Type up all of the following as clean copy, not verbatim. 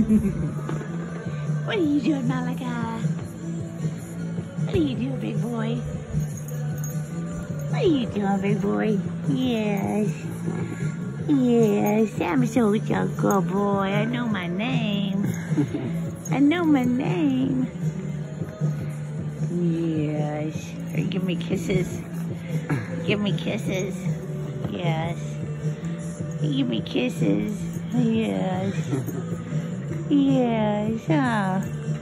What are you doing, Malachi? What are you doing, big boy? What are you doing, big boy? Yes. Yes, I'm so your good boy. I know my name. I know my name. Yes. Give me kisses. Give me kisses. Yes. Give me kisses. Yes. Yes. Ah.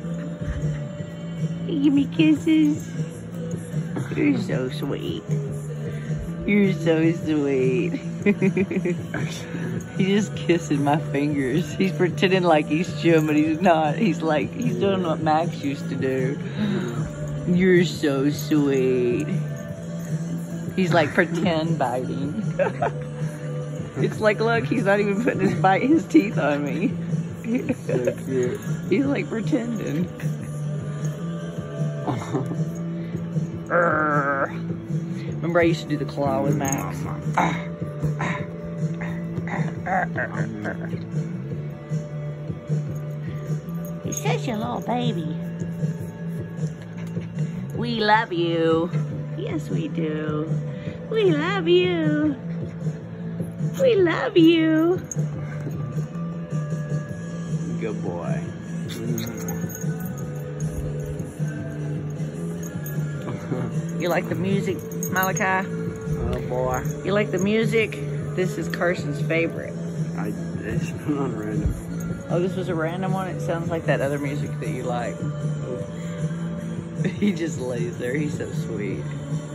Give me kisses. You're so sweet. You're so sweet. He's just kissing my fingers. He's pretending like he's chewing, but he's not. He's doing what Max used to do. You're so sweet. He's like pretend biting. It's like, look, he's not even putting his teeth on me. So cute. He's like pretending. Remember I used to do the claw with Max? He's such a little baby. We love you. Yes, we do. We love you. We love you. Good boy. You like the music, Malachi? Oh boy. You like the music? This is Carson's favorite. It's not random. Oh, this was a random one? It sounds like that other music that you like. He just lays there. He's so sweet.